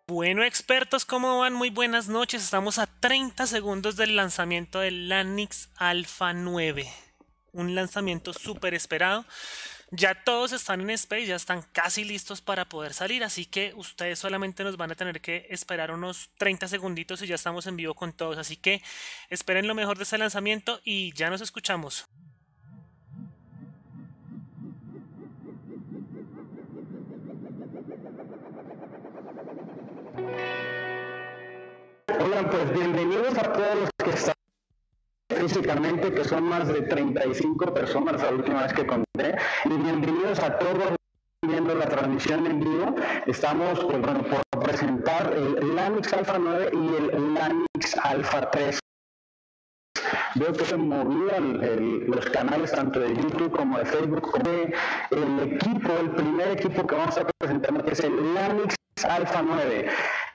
Bueno, expertos, ¿cómo van? Muy buenas noches. Estamos a 30 segundos del lanzamiento del Lanix Alpha 9. Un lanzamiento súper esperado. Ya todos están en Space, ya están casi listos para poder salir, así que ustedes solamente nos van a tener que esperar unos 30 segunditos y ya estamos en vivo con todos. Así que esperen lo mejor de este lanzamiento y ya nos escuchamos. Hola, pues bienvenidos a todos los que están físicamente, que son más de 35 personas la última vez que conté, y bienvenidos a todos viendo la transmisión en vivo. Estamos pues, bueno, por presentar el Lanix Alpha 9 y el Lanix Alpha 3. Veo que se movían los canales tanto de YouTube como de Facebook, como el equipo, el primer equipo que vamos a estar presentando, que es el Lanix Alpha 9.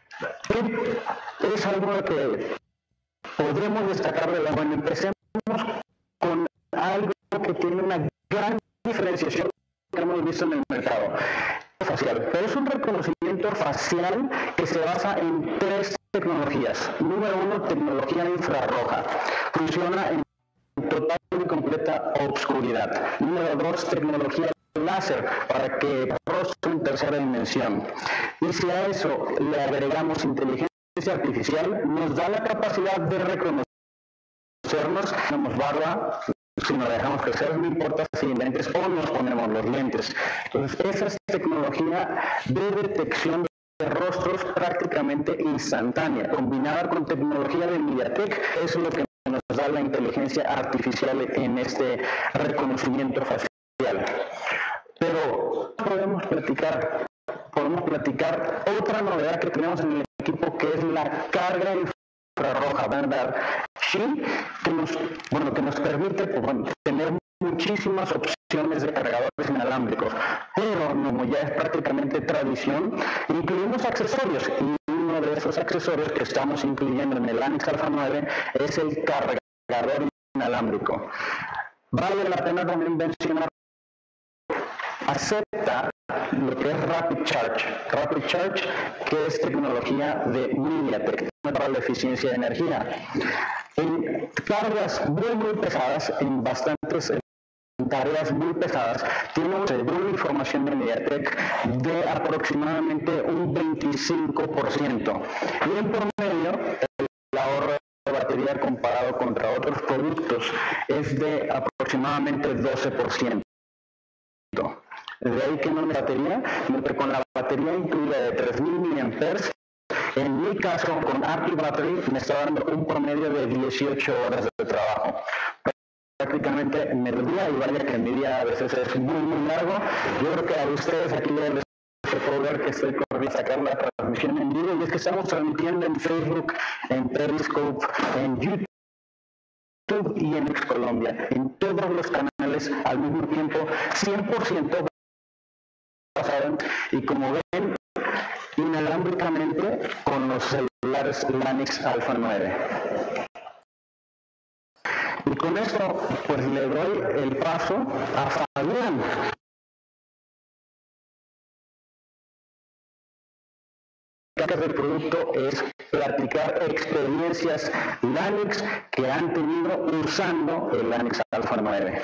Es algo que podremos destacar de la buena. Empecemos con algo que tiene una gran diferenciación que hemos visto en el mercado facial, pero es un reconocimiento facial que se basa en tres tecnologías. Número uno, tecnología infrarroja. Funciona en total y completa obscuridad. Número dos, tecnología láser para que rostro en tercera dimensión. Y si a eso le agregamos inteligencia artificial, nos da la capacidad de reconocernos, tenemos barba, si nos dejamos crecer, no importa si lentes o nos ponemos los lentes. Entonces, esa es tecnología de detección de rostros prácticamente instantánea, combinada con tecnología de MediaTek, es lo que nos da la inteligencia artificial en este reconocimiento facial. Pero podemos platicar otra novedad que tenemos en el equipo, que es la carga infrarroja, ¿verdad? Sí, que nos permite tener muchísimas opciones de cargadores inalámbricos, pero como ya es prácticamente tradición, incluimos accesorios, y uno de esos accesorios que estamos incluyendo en el Lanix Alpha 9 es el cargador inalámbrico. Vale la pena también mencionar, acepta lo que es Rapid Charge. Rapid Charge, que es tecnología de MediaTek para la eficiencia de energía. En cargas muy pesadas, en bastantes tareas muy pesadas, tiene una información de MediaTek de aproximadamente un 25%. Y en promedio, el ahorro de batería comparado contra otros productos es de aproximadamente 12%. De ahí que no me batería, con la batería incluida de 3000 mAh, en mi caso con Active Battery me está dando un promedio de 18 horas de trabajo. Prácticamente en el día, y vaya que mi día a veces es muy largo. Yo creo que a ustedes aquí les puedo ver que estoy corriendo a sacar la transmisión en vivo, y es que estamos transmitiendo en Facebook, en Periscope, en YouTube y en Ex Colombia, en todos los canales al mismo tiempo, 100% basado, y como ven, inalámbricamente con los celulares Lanix Alpha 9. Y con esto, pues le doy el paso a Fabián. Del producto es platicar experiencias Lanix que han tenido usando el Lanix Alpha 9.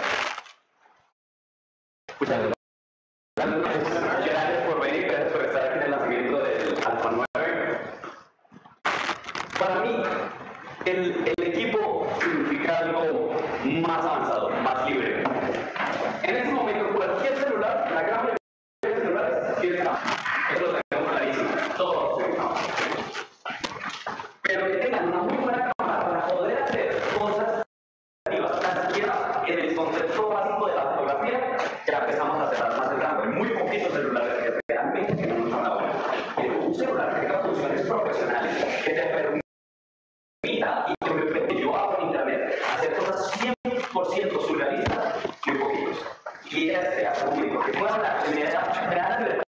Muchas gracias. Gracias por venir, gracias por estar aquí en el lanzamiento del Alpha 9. Para mí, el equipo significa algo más avanzado, más libre. En este momento, cualquier celular, la gran mayoría de celulares tiene cámara. Eso lo tenemos clarísimo. Todos tienen cámara. Pero que tengan una muy buena cámara para poder hacer cosas creativas, tan siquiera en el concepto básico de la fotografía, ya empezamos a cerrar más el rango. Hay muy poquitos celulares que realmente tienen una cámara buena. Pero un celular que tenga funciones profesionales, que te permita y que me permite yo hago en internet hacer cosas 100% surrealistas, muy poquitos. Y este público que pueda hablar de generar libertad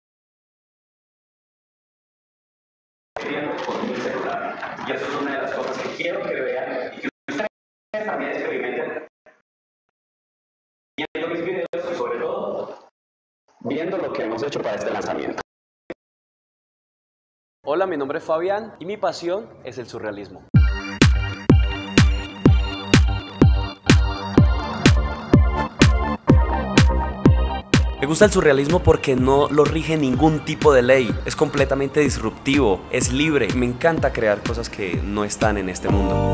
con mi celular. Y eso es una de las cosas que quiero que vean y que ustedes también experimenten viendo mis videos y sobre todo viendo lo que hemos hecho para este lanzamiento. Hola, mi nombre es Fabián y mi pasión es el surrealismo. Me gusta el surrealismo porque no lo rige ningún tipo de ley, es completamente disruptivo, es libre, me encanta crear cosas que no están en este mundo.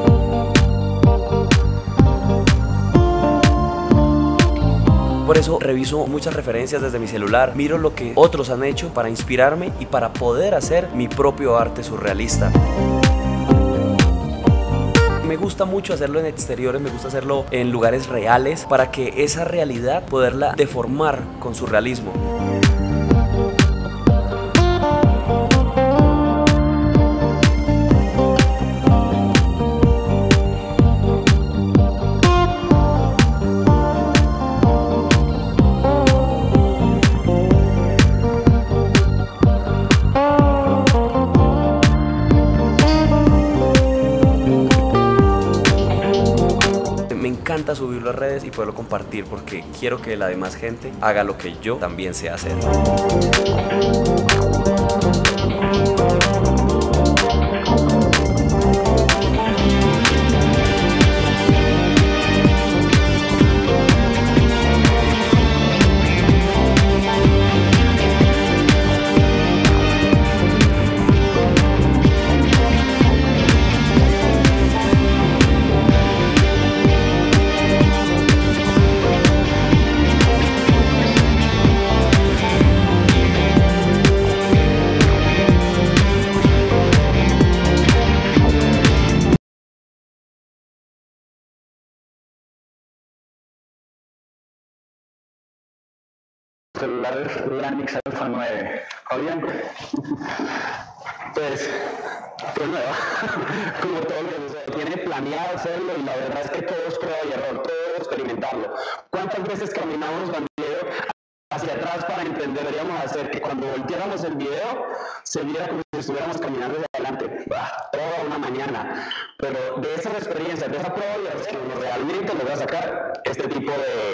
Por eso reviso muchas referencias desde mi celular, miro lo que otros han hecho para inspirarme y para poder hacer mi propio arte surrealista. Me gusta mucho hacerlo en exteriores, me gusta hacerlo en lugares reales para que esa realidad poderla deformar con surrealismo. Me encanta subirlo a redes y poderlo compartir porque quiero que la demás gente haga lo que yo también sé hacer. Celulares Lanix Alpha 9. Fabián, pues nueva, como todo lo que tiene planeado hacerlo y la verdad es que todo es prueba y error, todo es experimentarlo. ¿Cuántas veces caminamos bandero hacia atrás para entender que deberíamos hacer que cuando volteáramos el video se viera como si estuviéramos caminando hacia adelante? Toda una mañana. Pero de esas experiencias, de esa prueba y error, que uno realmente nos va a sacar este tipo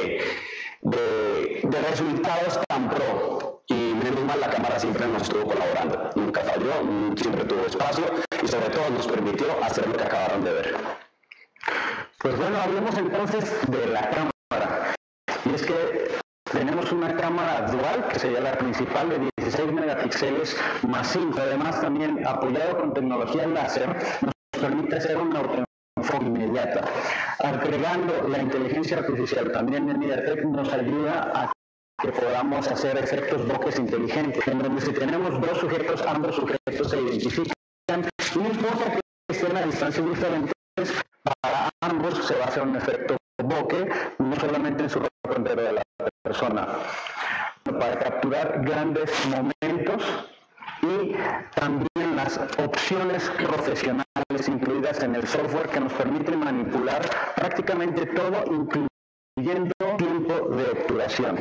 de resultados tan pro. Y menos mal, la cámara siempre nos estuvo colaborando, nunca falló, siempre tuvo espacio y sobre todo nos permitió hacer lo que acabaron de ver. Pues bueno, hablemos entonces de la cámara. Y es que tenemos una cámara dual, que sería la principal, de 16 megapíxeles más 5. Además, también apoyado con tecnología láser, nos permite hacer una autoenfoque inmediata. Agregando la inteligencia artificial también en MediaTek nos ayuda a que podamos hacer efectos bokeh inteligentes, en donde si tenemos dos sujetos, ambos sujetos se identifican. No importa que estén a distancias diferentes, para ambos se va a hacer un efecto bokeh, no solamente en su rostro entero de la persona, para capturar grandes momentos y también las opciones profesionales incluidas en el software que nos permite manipular prácticamente todo, incluyendo tiempo de obturación.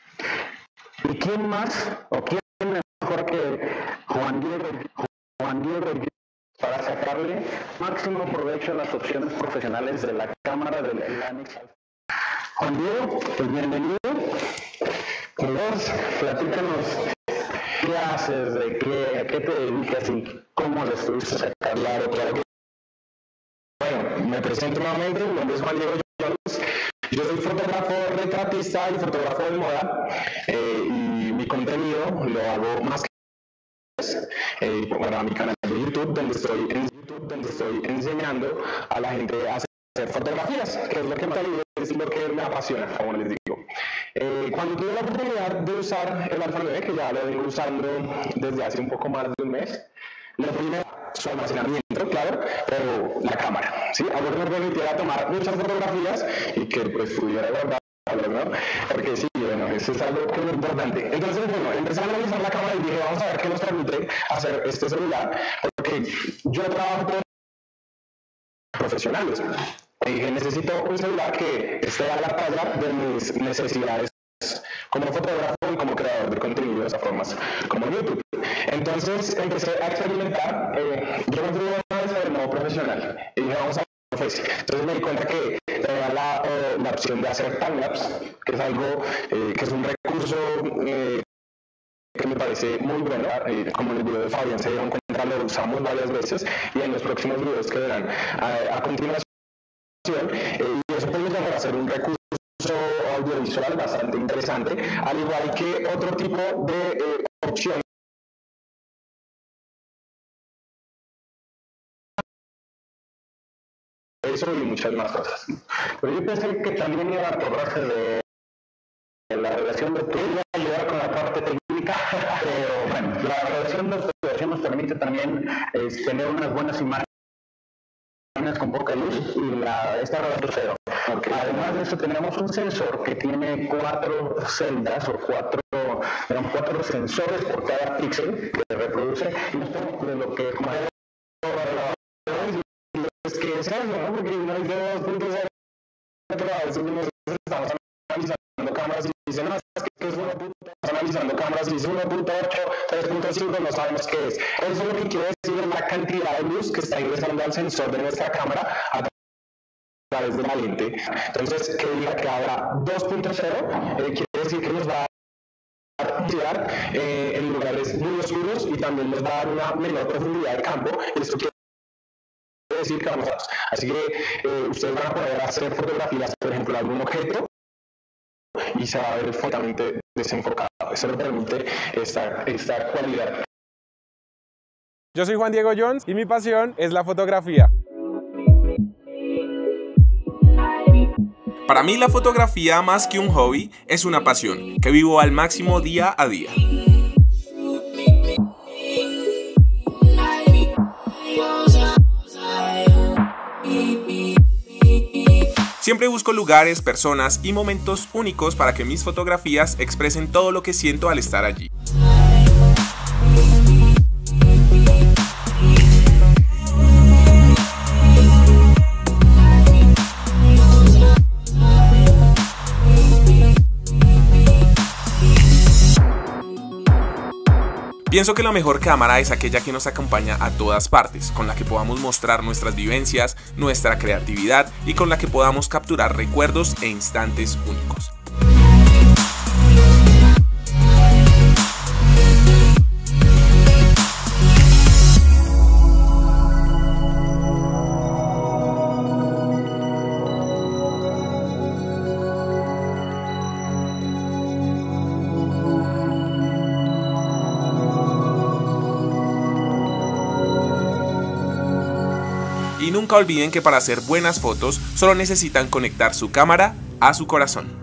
¿Y quién más o quién mejor que Juan Diego para sacarle máximo provecho a las opciones profesionales de la cámara del Lanix? Juan Diego, pues bienvenido. Vos, platícanos qué haces, a qué te dedicas y cómo le estuviste sacando la para que... Bueno, me presento nuevamente, mi nombre es Juan Diego Jones. Yo soy fotógrafo retratista y fotógrafo de moda y mi contenido lo hago más que para mi canal de YouTube, donde estoy enseñando a la gente a hacer fotografías, que es lo que me apasiona, como les digo. Cuando tuve la oportunidad de usar el Alpha 9, que ya lo vengo usando desde hace un poco más de un mes, lo primero, su almacenamiento, claro, pero la cámara, ¿sí? Algo que me permitiera tomar muchas fotografías y que pues pudiera guardarlas, ¿no? Porque sí, bueno, eso es algo que es importante. Entonces, bueno, empecé a analizar la cámara y dije, vamos a ver qué nos permite hacer este celular, porque yo trabajo con profesionales. Y dije, necesito un celular que esté a la talla de mis necesidades como fotógrafo y como creador de contenido de esas formas, como YouTube. Entonces empecé a experimentar, yo me fui a modo profesional y dije, vamos a Office. Entonces me di cuenta que tenía la opción de hacer timelapse, que es algo que es un recurso que me parece muy bueno. Como en el video de Fabián se dieron cuenta, lo usamos varias veces y en los próximos videos que verán a continuación. Y eso puede llegar a ser un recurso audiovisual bastante interesante, al igual que otro tipo de opción. Eso y muchas más cosas. Pero yo pensé que también iba a acordarse de la relación de autoridad, ayudar con la parte técnica, pero bueno, la relación de autoridad nos permite también tener unas buenas imágenes con poca luz y esta relación cero. Porque además de eso tenemos un sensor que tiene 4 celdas o 4 sensores por cada píxel que reproduce de lo que es que es eso, ¿no? Porque no hay 2.0, pero a veces nosotros estamos analizando cámaras y dicen, no, es que es 1.8, analizando cámaras y dicen 1.8, 3.5, no sabemos qué es. Eso lo que quiere decir es la cantidad de luz que está ingresando al sensor de nuestra cámara a través de la lente. Entonces, que diga que habrá 2.0, quiere decir que nos va a dar en lugares muy oscuros y también nos va a dar una menor profundidad de campo. Esto quiere decir que vamos a... Así que ustedes van a poder hacer fotografías, por ejemplo, de algún objeto y se va a ver completamente desenfocado. Eso le permite esta cualidad. Yo soy Juan Diego Jones y mi pasión es la fotografía. Para mí la fotografía, más que un hobby, es una pasión que vivo al máximo día a día. Siempre busco lugares, personas y momentos únicos para que mis fotografías expresen todo lo que siento al estar allí. Pienso que la mejor cámara es aquella que nos acompaña a todas partes, con la que podamos mostrar nuestras vivencias, nuestra creatividad y con la que podamos capturar recuerdos e instantes únicos. Y nunca olviden que para hacer buenas fotos solo necesitan conectar su cámara a su corazón.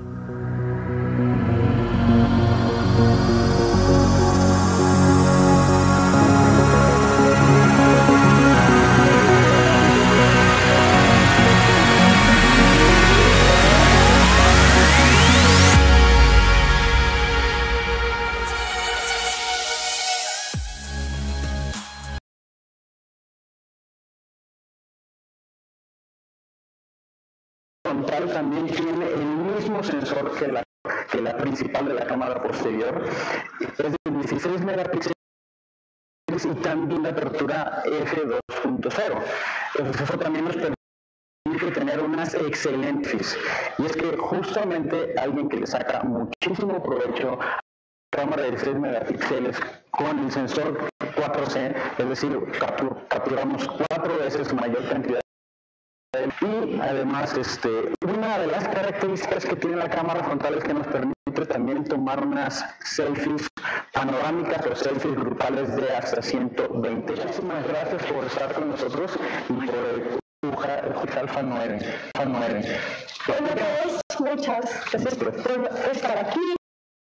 Frontal también tiene el mismo sensor que la principal de la cámara posterior, es de 16 megapíxeles y también la apertura f2.0. Entonces eso también nos permite tener unas excelentes. Y es que justamente alguien que le saca muchísimo provecho a la cámara de 16 megapíxeles con el sensor 4C, es decir, capturamos 4 veces mayor cantidad. Y además, una de las características que tiene la cámara frontal es que nos permite también tomar unas selfies panorámicas o selfies grupales de hasta 120. Muchísimas gracias por estar con nosotros y por el Alfa 9. Hola a todos, muchas gracias por estar aquí.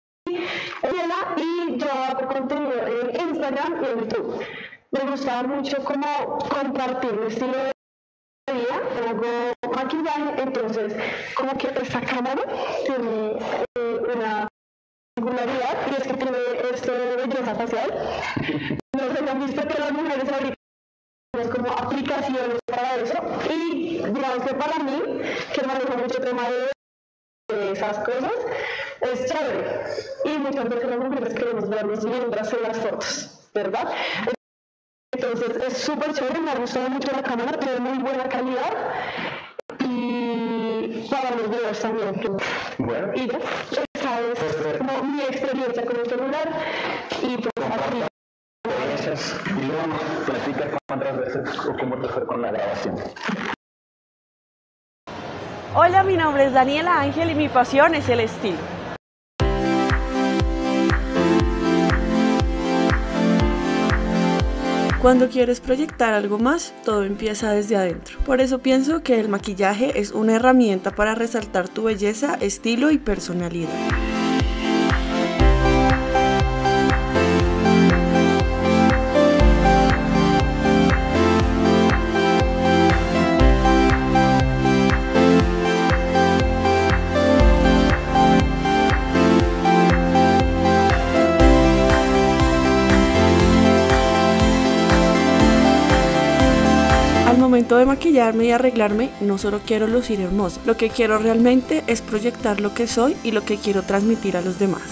Y yo hago contenido en Instagram y en YouTube. Me gusta mucho como compartir mi estilo de hago maquillaje, entonces como que esta cámara tiene una singularidad y es que tiene esto de belleza facial. No sé si han visto que las mujeres ahorita tenemos como aplicaciones para eso y digamos que para mí, que manejo mucho tema de esas cosas, es chévere y muchas veces las mujeres queremos vernos mientras en las fotos, ¿verdad? Entonces es súper chévere, me ha gustado mucho la cámara, tiene muy buena calidad y para los videos también. Bueno. Y ya, esa es como mi experiencia con el celular y pues aquí. Y luego platica cuántas veces o cómo te fue con la grabación. Hola, mi nombre es Daniela Ángel y mi pasión es el estilo. Cuando quieres proyectar algo más, todo empieza desde adentro. Por eso pienso que el maquillaje es una herramienta para resaltar tu belleza, estilo y personalidad. Al momento de maquillarme y arreglarme, no solo quiero lucir hermosa, lo que quiero realmente es proyectar lo que soy y lo que quiero transmitir a los demás.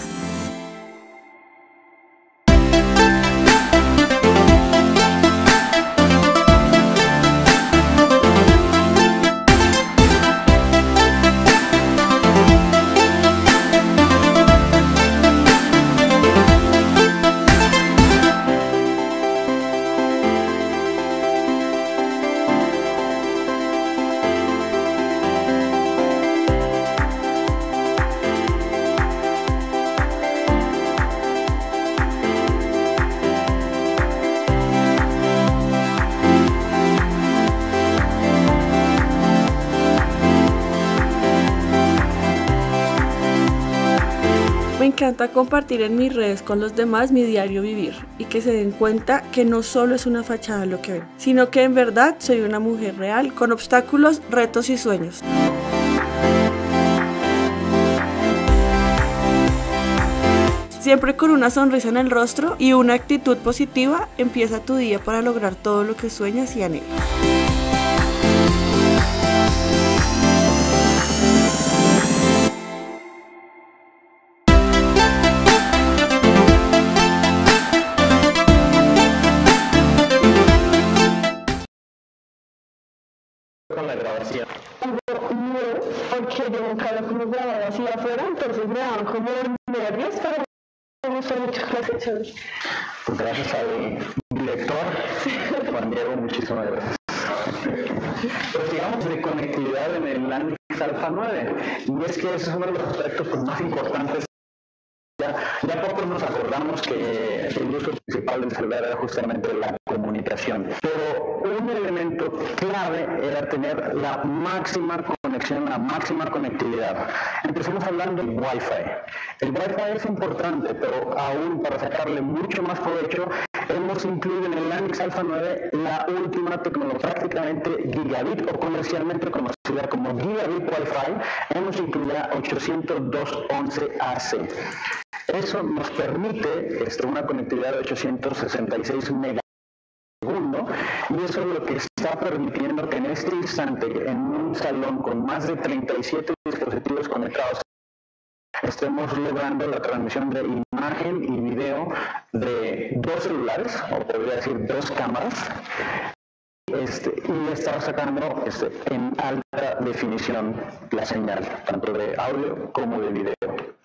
Me encanta compartir en mis redes con los demás mi diario vivir y que se den cuenta que no solo es una fachada lo que ven, sino que en verdad soy una mujer real con obstáculos, retos y sueños. Siempre con una sonrisa en el rostro y una actitud positiva, empieza tu día para lograr todo lo que sueñas y anhelas. Con la grabación. Porque yo nunca lo como grababa así afuera, entonces me daban como nervios, pero me gustó mucho la chévere. Pues gracias al director, Juan Diego, muchísimas gracias. Pues digamos de conectividad en el Lanix Alpha 9, y es que ese es uno de los aspectos pues, más importantes. Ya poco nos acordamos que el uso principal del celular era justamente la comunicación, pero un elemento clave era tener la máxima conexión, la máxima conectividad. Empezamos hablando del Wi-Fi. El Wi-Fi es importante, pero aún para sacarle mucho más provecho, hemos incluido en el Lanix Alpha 9 la última tecnología, prácticamente gigabit o comercialmente conocida como gigabit Wi-Fi. Hemos incluido 802.11ac. Eso nos permite una conectividad de 866 megasegundos y eso es lo que está permitiendo que en este instante en un salón con más de 37 dispositivos conectados estemos logrando la transmisión de imagen y video de dos celulares, o podría decir dos cámaras, y está sacando en alta definición la señal, tanto de audio como de video.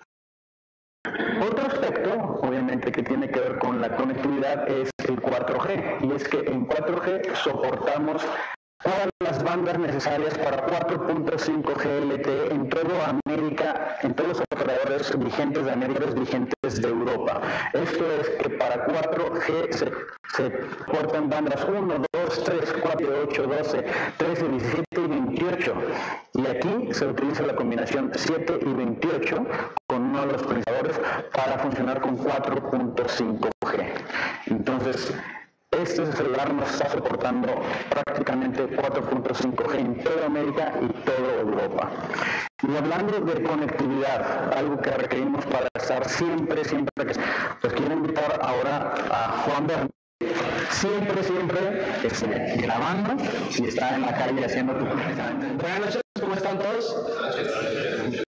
Otro aspecto, obviamente, que tiene que ver con la conectividad es el 4G, y es que en 4G soportamos todas las bandas necesarias para 4.5G LTE en toda América, en todos los operadores vigentes de América, vigentes de Europa. Esto es que para 4G se portan bandas 1, 2, 3, 4, 8, 12, 13, 17 y 28. Y aquí se utiliza la combinación 7 y 28 con uno de los procesadores para funcionar con 4.5G. Entonces, este celular nos está soportando prácticamente 4.5G en toda América y toda Europa. Y hablando de conectividad, algo que requerimos para estar siempre que pues quiero invitar ahora a Juan Bernal, siempre grabando, si está en la calle haciendo tu... Buenas noches, ¿cómo están todos?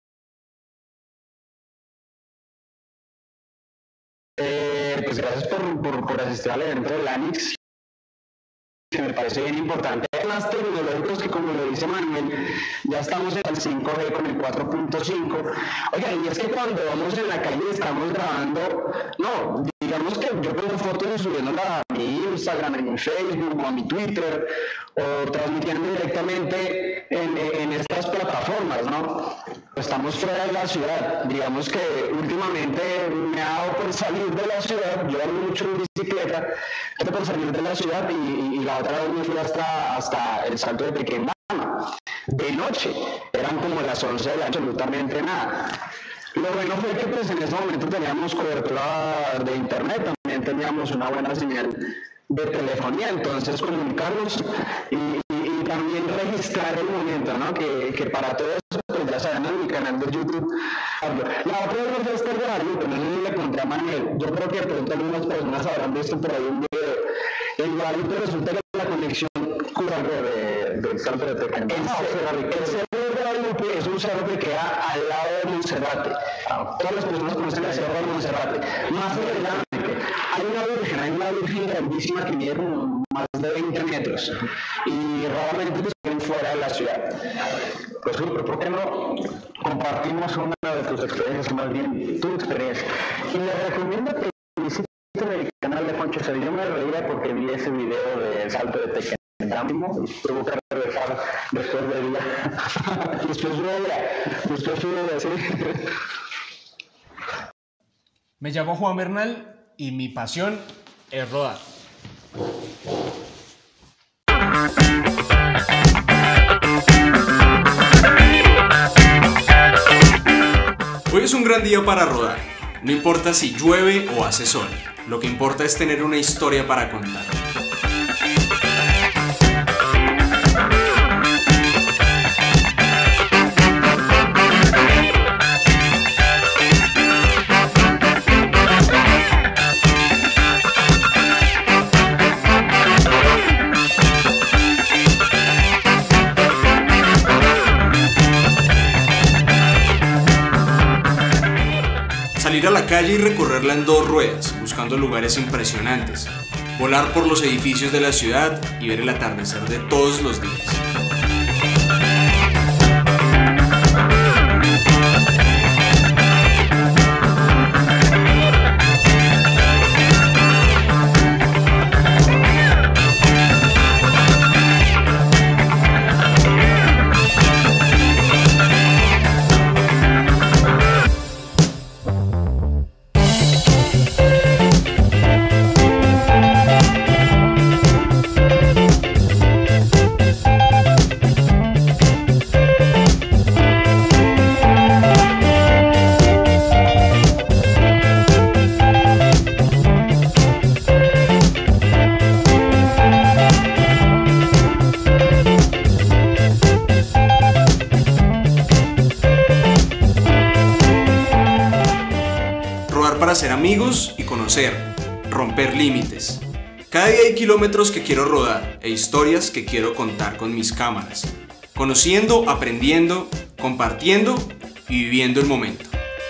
Pues gracias por asistir al evento de Lanix, que me parece bien importante. más tecnológicos que, como lo dice Manuel, ya estamos en el 5G con el 4.5. Oigan, y es que cuando vamos en la calle estamos grabando, no, digamos que yo pongo fotos y subiéndolas a mi Instagram, en mi Facebook o a mi Twitter, o transmitiendo directamente en estas plataformas, ¿no? Estamos fuera de la ciudad. Digamos que últimamente me ha dado por salir de la ciudad. Yo ando mucho en bicicleta, por salir de la ciudad y la otra vez me fui hasta el Salto de Tequendama. De noche, eran como las 11 de la noche, absolutamente nada. Lo bueno fue que pues, en ese momento teníamos cobertura de internet, también teníamos una buena señal de telefonía, entonces comunicarnos y también registrar el momento, ¿no? Que para todo eso, pues ya saben, en mi canal de YouTube. La otra vez fue este Guadalupe, no sé si le conté a Manuel, yo creo que de pronto algunas personas habrán visto por ahí un video. En Guadalupe resulta que la conexión del Salto de Tequendama. El Cerro de Guadalupe es un cerro que queda al lado de Monserrate. Todas las personas conocen el Cerro de Monserrate. Más adelante hay una virgen grandísima que mide como más de 20 metros y raramente pues ven fuera de la ciudad. Pues ¿por qué no compartimos una de tus experiencias, más bien tu experiencia? Y les recomiendo que visiten el canal de Poncho Cedillo. Yo me reía porque vi ese video del Salto de Tequendama y tuvo que regresar después de día. después de sí. Me llamo Juan Bernal y mi pasión es rodar. Hoy es un gran día para rodar. No importa si llueve o hace sol. Lo que importa es tener una historia para contar. Salir a la calle y recorrerla en 2 ruedas, buscando lugares impresionantes, volar por los edificios de la ciudad y ver el atardecer de todos los días. Para ser amigos y conocer, romper límites. Cada día hay kilómetros que quiero rodar e historias que quiero contar con mis cámaras, conociendo, aprendiendo, compartiendo y viviendo el momento.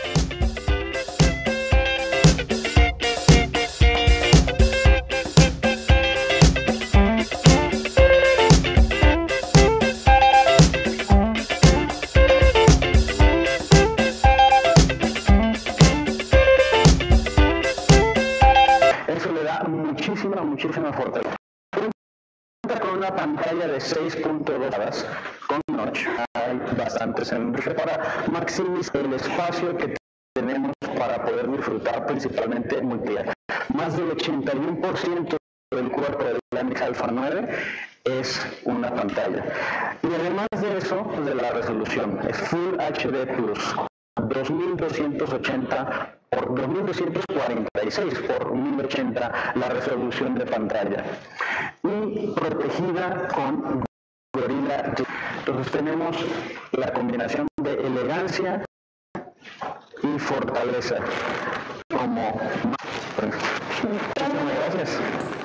Muchísima fortaleza. Con una pantalla de 6.2 pulgadas con notch, hay bastantes para maximizar el espacio que tenemos para poder disfrutar principalmente multimedia. Más del 81% del cuerpo del Lanix Alpha 9 es una pantalla. Y además de eso, de la resolución, es Full HD Plus, 2280 por 2246 por 1080 la resolución de pantalla y protegida con Gorilla. Entonces tenemos la combinación de elegancia y fortaleza como muchísimas gracias.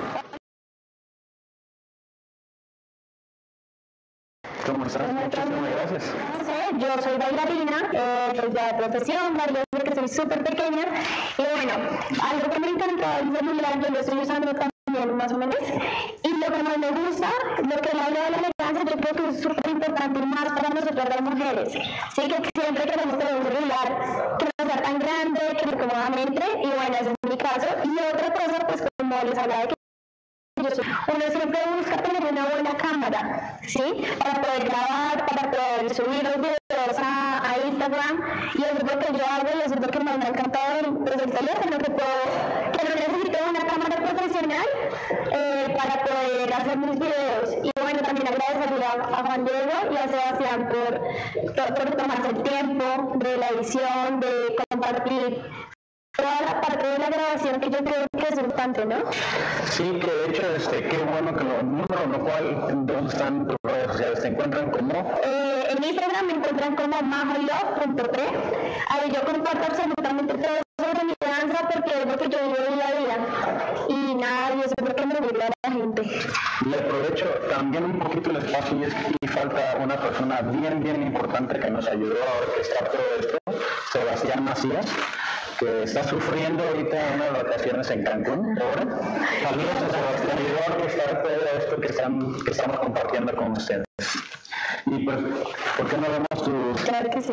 ¿Cómo estás? Muchísimas gracias. Yo soy bailarina, pues ya de profesión, bailo desde que soy súper pequeña. Y bueno, algo que me encanta el celular, yo lo estoy usando también más o menos. Y lo que más me gusta, lo que él habla de la elegancia, yo creo que es súper importante más para nosotras las mujeres. Sí, que siempre queremos tener un celular que no sea tan grande, que no cómodamente, y bueno, ese es mi caso. Y otra cosa, pues como les hablaba de que uno siempre busca tener una buena cámara, ¿sí? Para poder grabar, para poder subir los videos a Instagram, y eso es lo que yo hago, y eso es lo que más me ha encantado desde el teléfono, que no necesito una cámara profesional para poder hacer mis videos. Y bueno, también agradecerle a Juan Diego y a Sebastián por tomarse el tiempo de la edición, de compartir toda la parte de la grabación, que yo creo que es importante, ¿no? Sí, que de hecho, qué bueno que lo cual, ¿dónde están tus redes sociales? ¿Se encuentran como? En Instagram me encuentran como majolove.p. Ahí yo comparto absolutamente todo sobre mi danza, porque es lo que yo vivo día a día. Y nada, y eso es lo que me gusta a la gente. Y aprovecho también un poquito el espacio, y es que aquí falta una persona bien importante que nos ayudó a orquestar todo esto, Sebastián Macías, que está sufriendo ahorita unas vacaciones en Cancún. Saludos a Sebastián, ayudó a orquestar todo esto que estamos compartiendo con ustedes. Y pues, ¿por qué no vemos tu...? Claro que sí.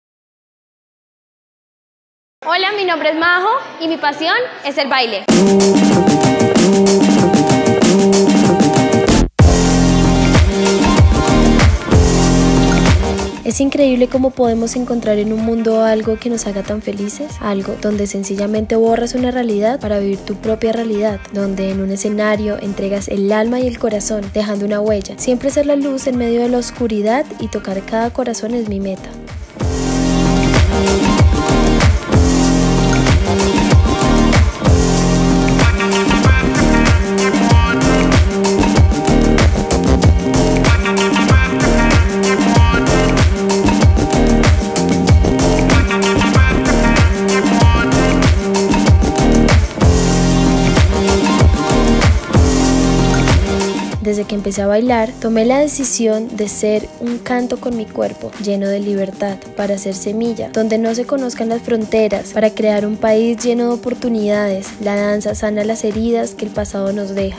Hola, mi nombre es Majo y mi pasión es el baile. Es increíble cómo podemos encontrar en un mundo algo que nos haga tan felices, algo donde sencillamente borras una realidad para vivir tu propia realidad, donde en un escenario entregas el alma y el corazón, dejando una huella. Siempre ser la luz en medio de la oscuridad y tocar cada corazón es mi meta. Desde que empecé a bailar, tomé la decisión de ser un canto con mi cuerpo, lleno de libertad, para ser semilla, donde no se conozcan las fronteras, para crear un país lleno de oportunidades. La danza sana las heridas que el pasado nos deja.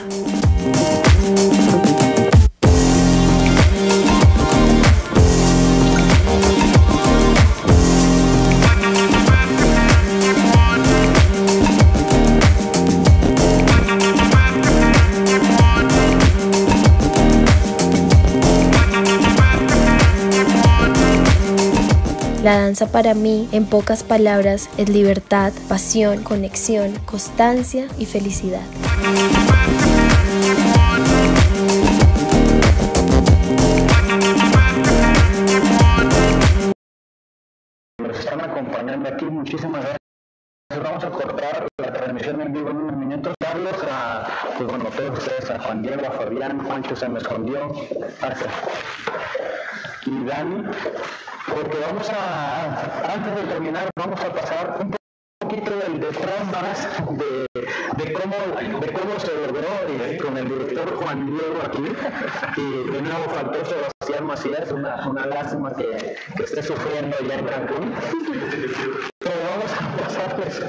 La danza para mí, en pocas palabras, es libertad, pasión, conexión, constancia y felicidad. Nos están acompañando aquí, muchísimas gracias. Vamos a cortar la transmisión en vivo en unos minutos. Carlos, pues bueno, todos ustedes, a Juan Diego, a Fabián, Juancho se me escondió, y Dani, porque antes de terminar, vamos a pasar un poquito del detrás de cómo se logró con el director Juan Diego aquí. Y de nuevo faltó Sebastián Macías, una lástima que esté sufriendo allá en Cancún. Pero vamos a pasarles.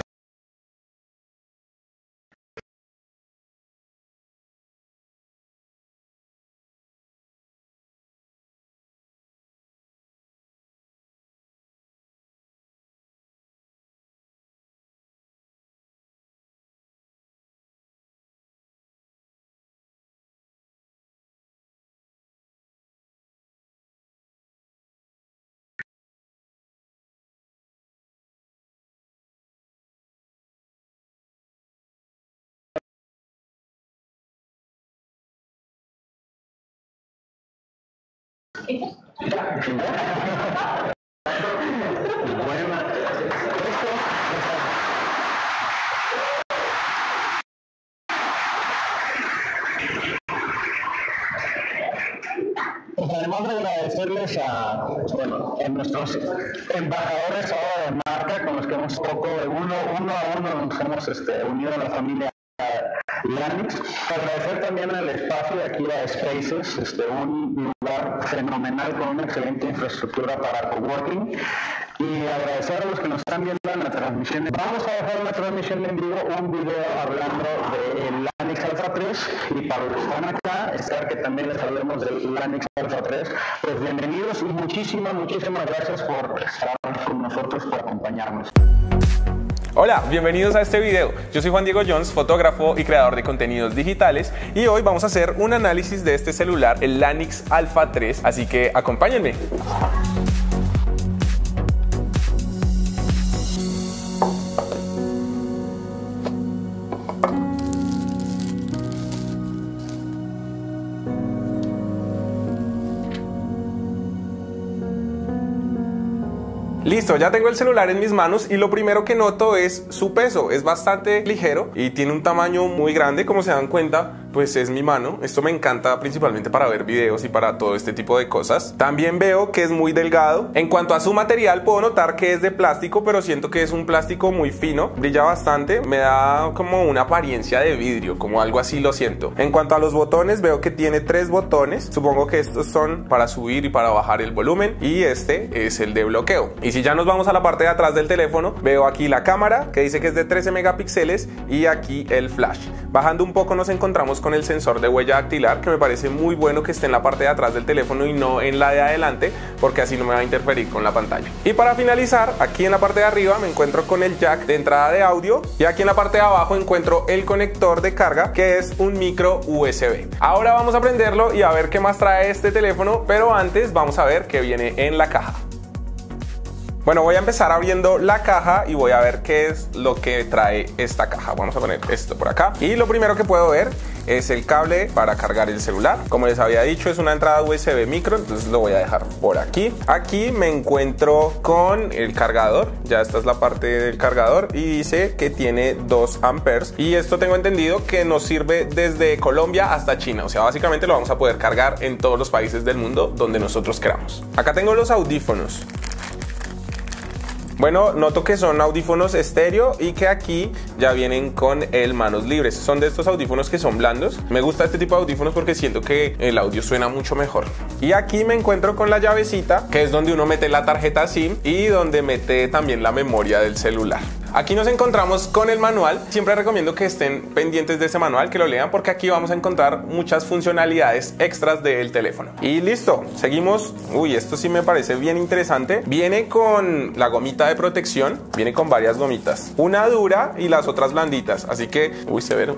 Además de agradecerles a nuestros embajadores ahora de marca, con los que hemos uno a uno nos hemos unido a la familia Lanix. Agradecer también al espacio de aquí a Spaces, un lugar fenomenal con una excelente infraestructura para coworking. Y agradecer a los que nos están viendo en la transmisión. Vamos a dejar en la transmisión en vivo un video hablando de Lanix Lanix Alpha 3, y para los que están acá, espero que también les hablemos del Lanix Alpha 3. Pues bienvenidos y muchísimas gracias por estar con nosotros, por acompañarnos. Hola, bienvenidos a este video. Yo soy Juan Diego Jones, fotógrafo y creador de contenidos digitales, y hoy vamos a hacer un análisis de este celular, el Lanix Alpha 3, así que acompáñenme. Listo, ya tengo el celular en mis manos y lo primero que noto es su peso. Es bastante ligero y tiene un tamaño muy grande, como se dan cuenta, pues es mi mano. Esto me encanta principalmente para ver videos y para todo este tipo de cosas. También veo que es muy delgado. En cuanto a su material, puedo notar que es de plástico, pero siento que es un plástico muy fino. Brilla bastante, me da como una apariencia de vidrio, como algo así lo siento. En cuanto a los botones, veo que tiene 3 botones. Supongo que estos son para subir y para bajar el volumen, y este es el de bloqueo. Y si ya nos vamos a la parte de atrás del teléfono, veo aquí la cámara que dice que es de 13 megapíxeles y aquí el flash. Bajando un poco nos encontramos con el sensor de huella dactilar, que me parece muy bueno que esté en la parte de atrás del teléfono y no en la de adelante, porque así no me va a interferir con la pantalla. Y para finalizar, aquí en la parte de arriba me encuentro con el jack de entrada de audio, y aquí en la parte de abajo encuentro el conector de carga, que es un micro USB. Ahora vamos a prenderlo y a ver qué más trae este teléfono, pero antes vamos a ver qué viene en la caja. Bueno, voy a empezar abriendo la caja y voy a ver qué es lo que trae esta caja. Vamos a poner esto por acá. Y lo primero que puedo ver es el cable para cargar el celular. Como les había dicho, es una entrada USB micro, entonces lo voy a dejar por aquí. Aquí me encuentro con el cargador. Ya esta es la parte del cargador y dice que tiene 2 amperes. Y esto tengo entendido que nos sirve desde Colombia hasta China. O sea, básicamente lo vamos a poder cargar en todos los países del mundo donde nosotros queramos. Acá tengo los audífonos. Bueno, noto que son audífonos estéreo y que aquí ya vienen con el manos libres. Son de estos audífonos que son blandos. Me gusta este tipo de audífonos porque siento que el audio suena mucho mejor. Y aquí me encuentro con la llavecita, que es donde uno mete la tarjeta SIM y donde mete también la memoria del celular. Aquí nos encontramos con el manual. Siempre recomiendo que estén pendientes de ese manual, que lo lean, porque aquí vamos a encontrar muchas funcionalidades extras del teléfono. Y listo, seguimos. Uy, esto sí me parece bien interesante. Viene con la gomita de protección, viene con varias gomitas, una dura y las otras blanditas, así que, uy, severo.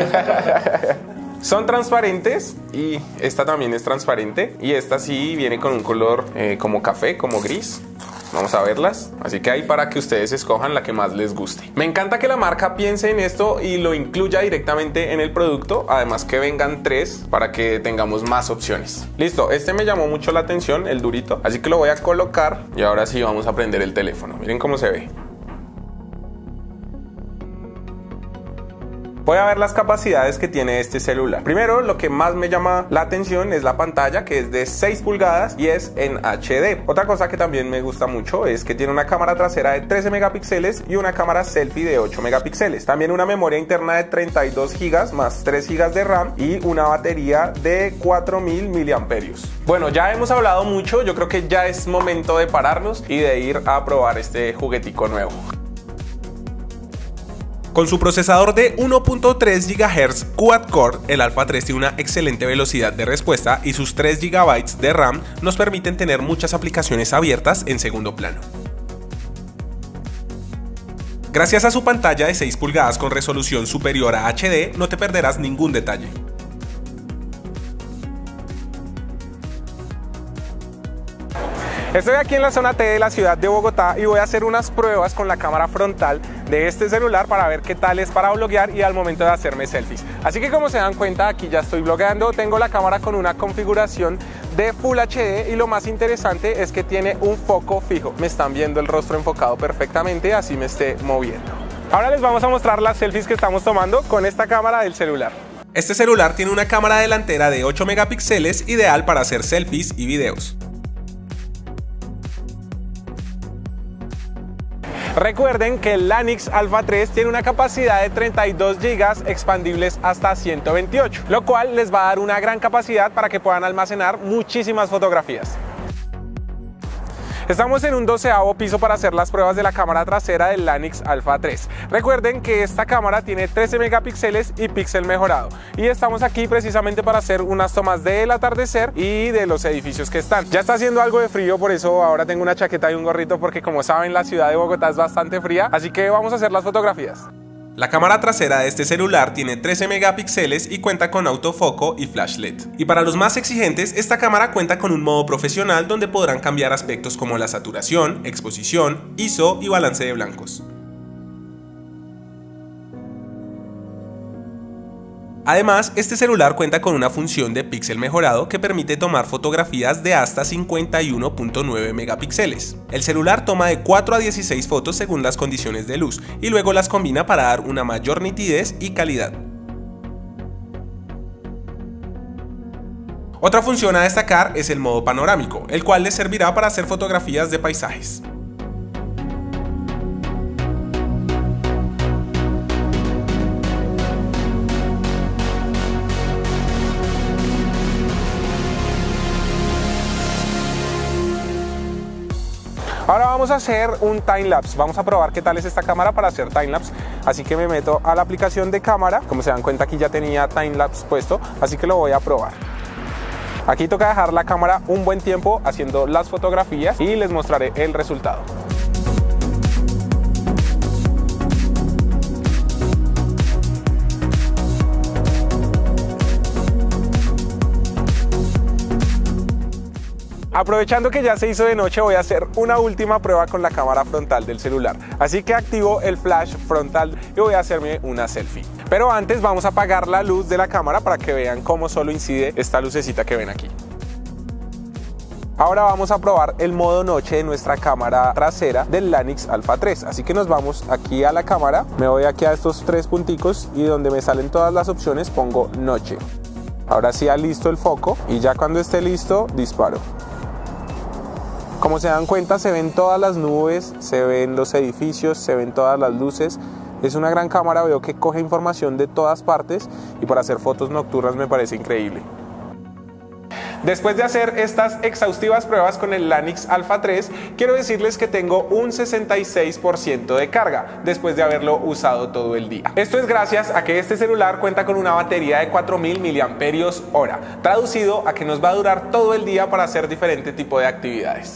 Son transparentes y esta también es transparente, y esta sí viene con un color como café, como gris. Vamos a verlas, así que ahí para que ustedes escojan la que más les guste. Me encanta que la marca piense en esto y lo incluya directamente en el producto, además que vengan 3 para que tengamos más opciones. Listo, este me llamó mucho la atención, el durito, así que lo voy a colocar y ahora sí vamos a prender el teléfono. Miren cómo se ve. Voy a ver las capacidades que tiene este celular. Primero, lo que más me llama la atención es la pantalla, que es de 6 pulgadas y es en HD. Otra cosa que también me gusta mucho es que tiene una cámara trasera de 13 megapíxeles y una cámara selfie de 8 megapíxeles. También una memoria interna de 32 GB más 3 GB de RAM y una batería de 4000 miliamperios. Bueno, ya hemos hablado mucho, yo creo que ya es momento de pararnos y de ir a probar este juguetico nuevo. Con su procesador de 1.3 GHz quad-core, el Alpha 3 tiene una excelente velocidad de respuesta y sus 3 GB de RAM nos permiten tener muchas aplicaciones abiertas en segundo plano. Gracias a su pantalla de 6 pulgadas con resolución superior a HD, no te perderás ningún detalle. Estoy aquí en la zona T de la ciudad de Bogotá y voy a hacer unas pruebas con la cámara frontal de este celular para ver qué tal es para bloguear y al momento de hacerme selfies. Así que, como se dan cuenta, aquí ya estoy blogueando. Tengo la cámara con una configuración de Full HD y lo más interesante es que tiene un foco fijo. Me están viendo el rostro enfocado perfectamente, así me esté moviendo. Ahora les vamos a mostrar las selfies que estamos tomando con esta cámara del celular. Este celular tiene una cámara delantera de 8 megapíxeles, ideal para hacer selfies y videos. Recuerden que el Lanix Alpha 3 tiene una capacidad de 32 GB expandibles hasta 128, lo cual les va a dar una gran capacidad para que puedan almacenar muchísimas fotografías. Estamos en un 12º piso para hacer las pruebas de la cámara trasera del Lanix Alpha 3. Recuerden que esta cámara tiene 13 megapíxeles y píxel mejorado. Y estamos aquí precisamente para hacer unas tomas del atardecer y de los edificios que están. Ya está haciendo algo de frío, por eso ahora tengo una chaqueta y un gorrito, porque como saben la ciudad de Bogotá es bastante fría, así que vamos a hacer las fotografías. La cámara trasera de este celular tiene 13 megapíxeles y cuenta con autofoco y flash LED. Y para los más exigentes, esta cámara cuenta con un modo profesional donde podrán cambiar aspectos como la saturación, exposición, ISO y balance de blancos. Además, este celular cuenta con una función de píxel mejorado que permite tomar fotografías de hasta 51.9 megapíxeles. El celular toma de 4 a 16 fotos según las condiciones de luz y luego las combina para dar una mayor nitidez y calidad. Otra función a destacar es el modo panorámico, el cual les servirá para hacer fotografías de paisajes. Ahora vamos a hacer un timelapse, vamos a probar qué tal es esta cámara para hacer timelapse, así que me meto a la aplicación de cámara. Como se dan cuenta, aquí ya tenía timelapse puesto, así que lo voy a probar. Aquí toca dejar la cámara un buen tiempo haciendo las fotografías y les mostraré el resultado. Aprovechando que ya se hizo de noche, voy a hacer una última prueba con la cámara frontal del celular. Así que activo el flash frontal y voy a hacerme una selfie. Pero antes vamos a apagar la luz de la cámara para que vean cómo solo incide esta lucecita que ven aquí. Ahora vamos a probar el modo noche de nuestra cámara trasera del Lanix Alpha 3. Así que nos vamos aquí a la cámara, me voy aquí a estos tres punticos y donde me salen todas las opciones pongo noche. Ahora sí alisto el foco y ya cuando esté listo disparo. Como se dan cuenta, se ven todas las nubes, se ven los edificios, se ven todas las luces. Es una gran cámara, veo que coge información de todas partes y para hacer fotos nocturnas me parece increíble. Después de hacer estas exhaustivas pruebas con el Lanix Alpha 3, quiero decirles que tengo un 66% de carga después de haberlo usado todo el día. Esto es gracias a que este celular cuenta con una batería de 4000 mAh, traducido a que nos va a durar todo el día para hacer diferente tipo de actividades.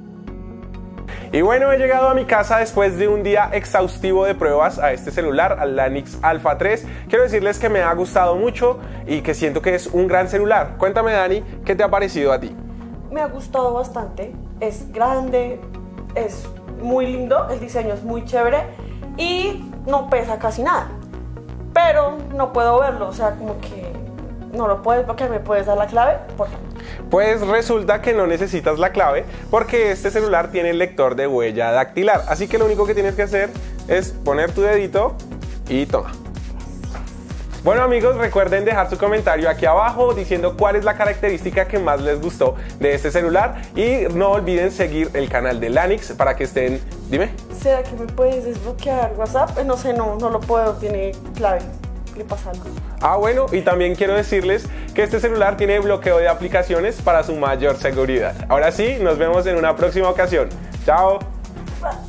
Y bueno, he llegado a mi casa después de un día exhaustivo de pruebas a este celular, al Lanix Alpha 3. Quiero decirles que me ha gustado mucho y que siento que es un gran celular. Cuéntame, Dani, ¿qué te ha parecido a ti? Me ha gustado bastante, es grande, es muy lindo, el diseño es muy chévere y no pesa casi nada. Pero no puedo verlo, o sea, como que no lo puedes, porque me puedes dar la clave, por favor. Pues resulta que no necesitas la clave porque este celular tiene el lector de huella dactilar. Así que lo único que tienes que hacer es poner tu dedito y toma. Bueno amigos, recuerden dejar su comentario aquí abajo diciendo cuál es la característica que más les gustó de este celular y no olviden seguir el canal de Lanix para que estén... Dime. ¿Será que me puedes desbloquear WhatsApp? No sé, no lo puedo, tiene clave. ¿Le pasa algo? Ah, bueno, y también quiero decirles que este celular tiene bloqueo de aplicaciones para su mayor seguridad. Ahora sí, nos vemos en una próxima ocasión. Chao.